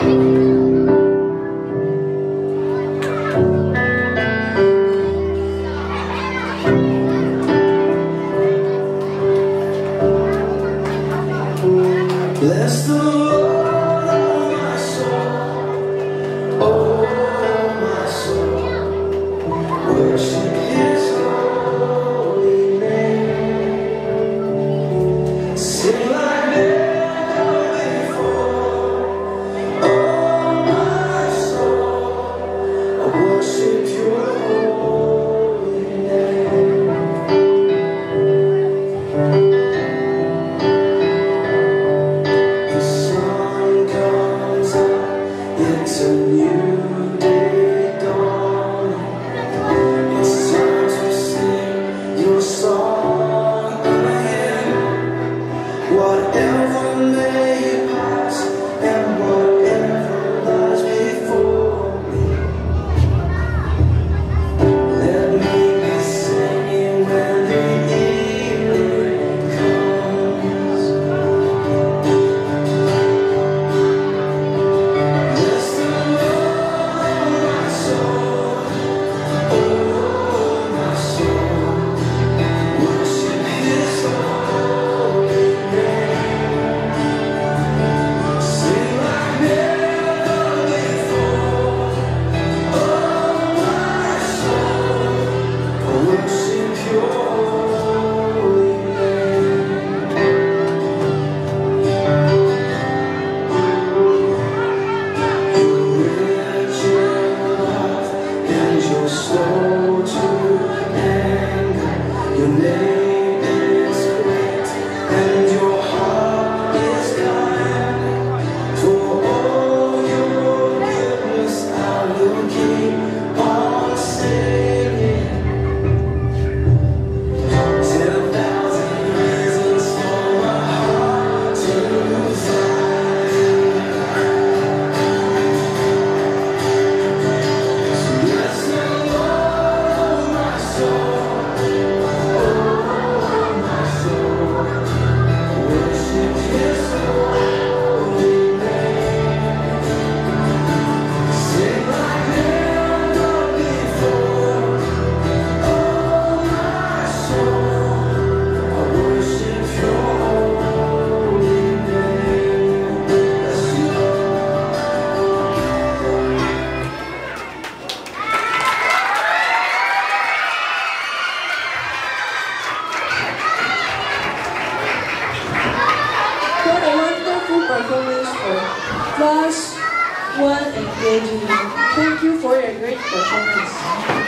Bless the Lord, oh my soul, oh my soul, worship His holy name. Sing like never before, oh my soul, I worship Your holy name. It's a new day dawning. It's time to sing Your song again. Whatever may pass and whatever lies before me, let me be singing when the evening comes. Slow to anger, Your name is great, and Your heart is kind. For all Your goodness, I will keep on singing. 10,000 reasons for my heart to find. So bless the Lord, my soul, oh my soul, worship His holy name. Sing like never before, oh my soul, I worship Your holy name. Bless You. What a wonderful performance for Class 1 engaging. Thank you for your great performance.